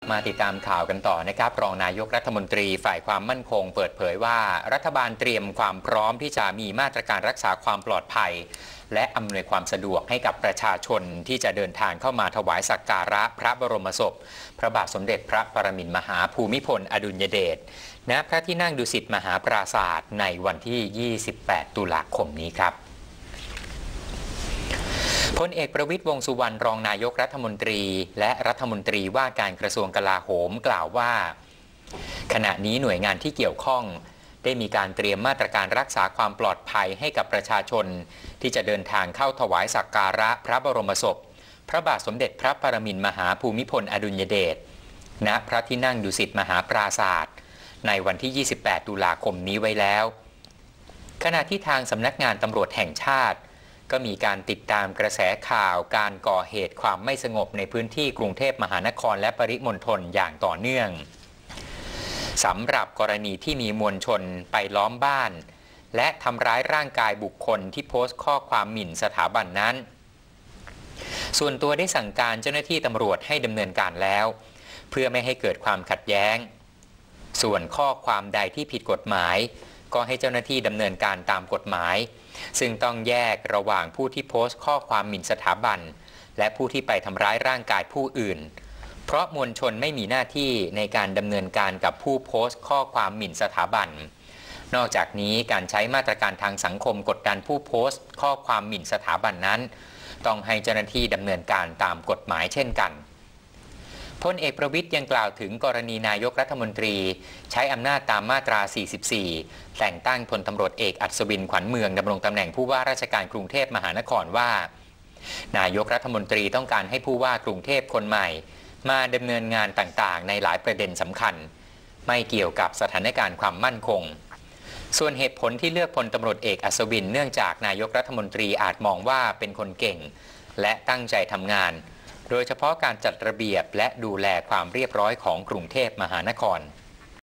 มาติดตามข่าวกันต่อนะครับรองนายกรัฐมนตรีฝ่ายความมั่นคงเปิดเผยว่ารัฐบาลเตรียมความพร้อมที่จะมีมาตรการรักษาความปลอดภัยและอำนวยความสะดวกให้กับประชาชนที่จะเดินทางเข้ามาถวายสักการะพระบรมศพพระบาทสมเด็จพระปรมินทรมหาภูมิพลอดุลยเดชณพระที่นั่งดุสิตมหาปราสาทในวันที่ 28 ตุลาคมนี้ครับพลเอกประวิตร วงษ์สุวรรณรองนายกรัฐมนตรีและรัฐมนตรีว่าการกระทรวงกลาโหมกล่าวว่าขณะนี้หน่วยงานที่เกี่ยวข้องได้มีการเตรียมมาตรการรักษาความปลอดภัยให้กับประชาชนที่จะเดินทางเข้าถวายสักการะพระบรมศพพระบาทสมเด็จพระปรมินทรมหาภูมิพลอดุลยเดชณพระที่นั่งดุสิตมหาปราสาทในวันที่ 28 ตุลาคมนี้ไว้แล้วขณะที่ทางสำนักงานตำรวจแห่งชาติก็มีการติดตามกระแสข่าวการก่อเหตุความไม่สงบในพื้นที่กรุงเทพมหานครและปริมณฑลอย่างต่อเนื่องสำหรับกรณีที่มีมวลชนไปล้อมบ้านและทำร้ายร่างกายบุคคลที่โพสต์ข้อความหมิ่นสถาบันนั้นส่วนตัวได้สั่งการเจ้าหน้าที่ตำรวจให้ดำเนินการแล้วเพื่อไม่ให้เกิดความขัดแย้งส่วนข้อความใดที่ผิดกฎหมายก็ให้เจ้าหน้าที่ดำเนินการตามกฎหมายซึ่งต้องแยกระหว่างผู้ที่โพสต์ข้อความหมิ่นสถาบันและผู้ที่ไปทำร้ายร่างกายผู้อื่นเพราะมวลชนไม่มีหน้าที่ในการดำเนินการกับผู้โพสต์ข้อความหมิ่นสถาบันนอกจากนี้การใช้มาตรการทางสังคมกดดันผู้โพสต์ข้อความหมิ่นสถาบันนั้นต้องให้เจ้าหน้าที่ดำเนินการตามกฎหมายเช่นกันพลเอกประวิตรยังกล่าวถึงกรณีนายกรัฐมนตรีใช้อำนาจตามมาตรา 44 แต่งตั้งพลตำรวจเอกอัศวินขวัญเมืองดำรงตำแหน่งผู้ว่าราชการกรุงเทพมหานครว่านายกรัฐมนตรีต้องการให้ผู้ว่ากรุงเทพคนใหม่มาดำเนินงานต่างๆในหลายประเด็นสำคัญไม่เกี่ยวกับสถานการณ์ความมั่นคงส่วนเหตุผลที่เลือกพลตำรวจเอกอัศวินเนื่องจากนายกรัฐมนตรีอาจมองว่าเป็นคนเก่งและตั้งใจทำงานโดยเฉพาะการจัดระเบียบและดูแลความเรียบร้อยของกรุงเทพมหานคร